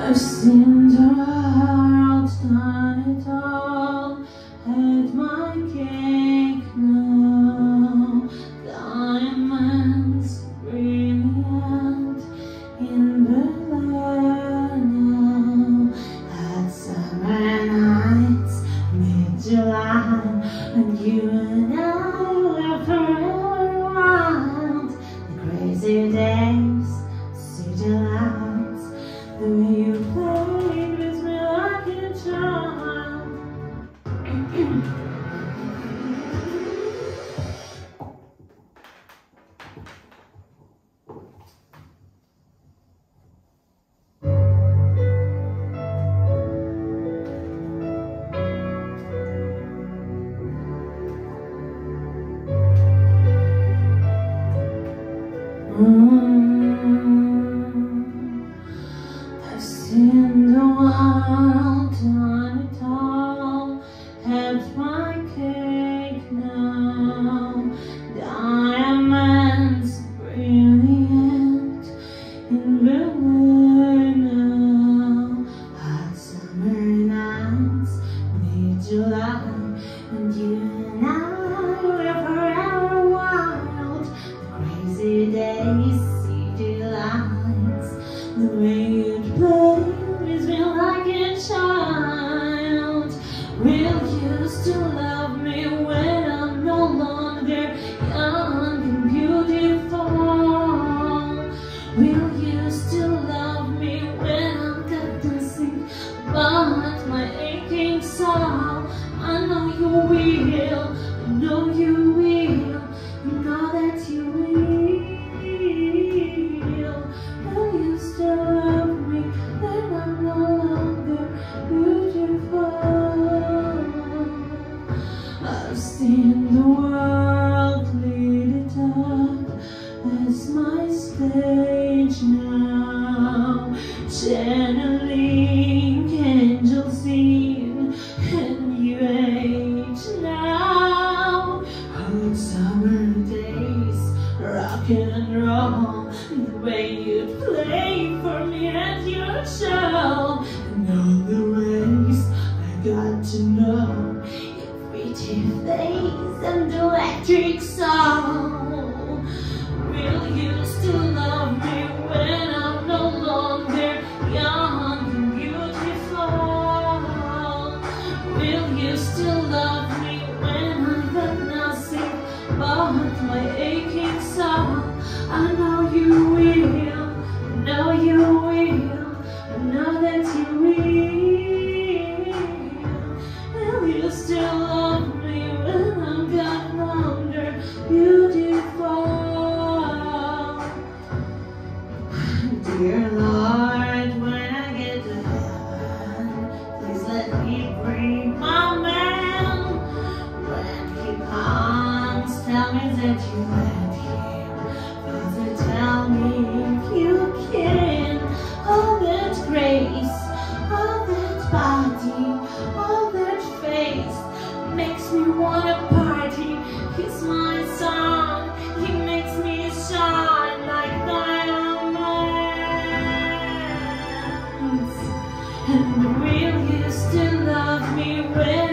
I've seen the world, done it all, had my cake now. Diamonds brilliant in Berlin now. Had summer nights, mid-July, and you and I were forever wild. The crazy days, city lights, the way you played with me like a child. I've seen the world, done it all, had my cake now. Diamonds brilliant in Berlin now. Hot summer nights, mid-July, and you and I were forever wild. The crazy days, city lights, the way you'd play with me like a child. Will you still love me when I'm no longer young and beautiful? Will you still love me when I'm got nothing but my aching soul? I know you will, I know you will, you know that you will. Will you still love me when I'm no longer beautiful? I've seen the world lit it up as my stage now, channeling angel scene, and you age now. Hot summer days, rock and roll, the way you play for me at your show, and all the ways I got to know your pretty face and electric soul. Will you still love me when I'm no longer young and beautiful? Will you still love me when I've got nothing but my aching soul? I know you will, I know you will, I know that you will. Will you still love me when I'm got longer beautiful? Dear Lord, when I get to heaven, please let me bring my man. When he comes, tell me that you met him. Father, tell me if you can. All that grace, all that body, all that face makes me wanna party. He's my son, he makes me shine like diamonds. And will you still love me when